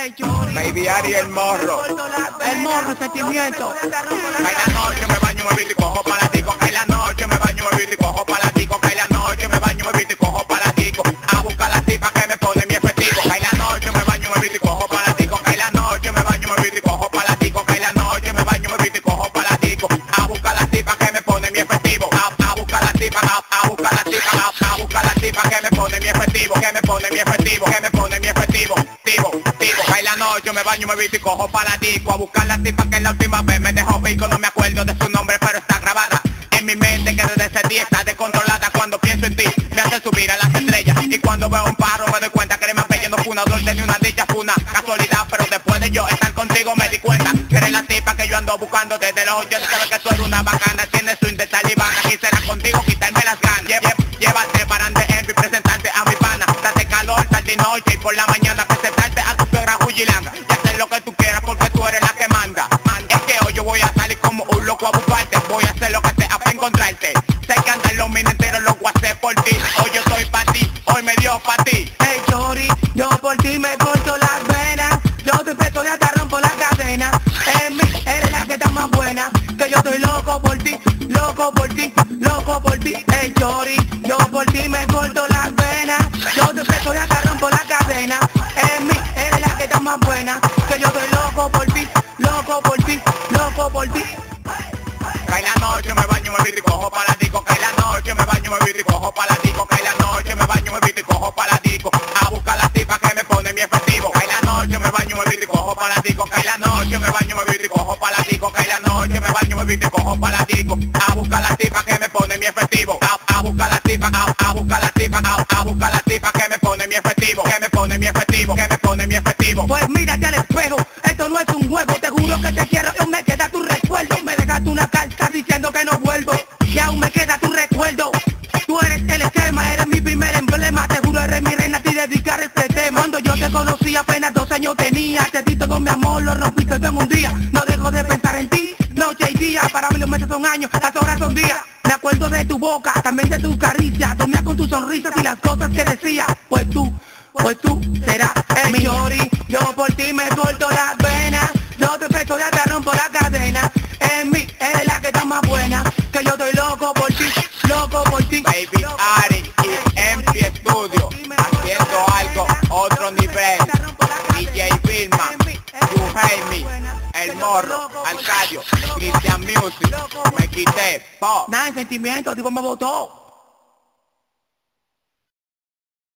Baby Ari el morro. El morro, sentimiento. Cae la noche, me baño, me visto y cojo para tico. Cae la noche, me baño, me visto y cojo para tico. Cae la noche, me baño, me visto y cojo para tico. A buscar la tipa que me pone mi efectivo. Cae la noche, me baño, me visto y cojo para tico. Cae la noche, me baño, me visto y cojo para tico. Cae la noche, me baño, me visto y cojo para tico. A buscar la tipa que me pone mi efectivo. A buscar la tipa, a buscar la tipa, a buscar la tipa que me pone mi efectivo. Que me pone mi efectivo, que me pone mi efectivo. Cae la noche, me baño, me visto y cojo para tico. A buscar la tipa que la última vez me dejó pico. No me acuerdo de su nombre, pero está grabada en mi mente, que desde ese día está descontrolada. Cuando pienso en ti, me hace subir a las estrellas. Y cuando veo un pájaro me doy cuenta que eres más bella. No fue una dulce ni una dicha, fue una casualidad. Pero después de yo estar contigo me di cuenta que eres la tipa que yo ando buscando desde los 80. Sabes que tú eres una bacana, tienes swing de talibana. Quisiera contigo quitarme las ganas. Llévate para ante y presentarte a mi pana. Date calor, tarde y noche y por la mañana presentarte a tu suegra Jujilanga. Y hacer lo que tú quieras porque tú eres la que manda. Es que hoy yo voy a salir como un loco a buscarte. Voy a hacer lo que sea para encontrarte. Sé que andan los minas enteros, lo voy a hacer por ti. Hoy yo soy para ti, hoy me dio para ti. Hey Chori, yo por ti me corto las venas. Yo te presto y hasta rompo la cadena. En mí eres la que está más buena. Que yo estoy loco por ti, loco por ti, loco por ti. Hey Chori, yo por ti me corto las venas. Yo te presto y hasta rompo la cadena. En mí eres la que está más buena. Que yo estoy loco por ti, loco por ti, loco por ti. Cae la noche, me baño, me visto y cojo para tico. Cae la noche, me baño, me visto y cojo para tico. Cae la noche, me baño, me visto y cojo para tico. A buscar la tipa que me pone mi efectivo. Cae la noche, me baño, me visto y cojo para tico. Cae la noche, me baño, me visto y cojo para tico. Cae la noche, me baño, me visto y cojo para tico. A buscar la tipa que me pone mi efectivo. A buscar la tipa, a buscar la tipa, a buscar la tipa que me pone mi efectivo. Que me pone mi efectivo, que me pone mi efectivo. Pues mírate al espejo, esto no es un juego. Te juro que te quiero, aún me queda tu recuerdo. Me dejaste una carta diciendo que no vuelvo y aún me queda tu recuerdo. Tú eres el esquema, eres mi primer emblema. Te juro eres mi reina, te dedicar este tema. Cuando yo te conocí apenas 2 años tenía. Te di todo mi amor, lo rompiste en un día. No dejo de pensar en ti, noche y día. Para mí los meses son años, las horas son días. Me acuerdo de tu boca, también de tu caricia. Dormía con tus sonrisas y las cosas que decías. Pues tú serás mi Chori. Yo por ti me corto las venas. Yo te presto y te rompo la cadena. En mí eres la que está más buena. Que yo estoy loco por ti, loco por ti. Baby Ari y MC Studio haciendo algo, otro nivel. DJ Vilma, You Hate Me, El Morro, Arcadio, Christian Music, me quité, Nada, en sentimiento, tipo me votó.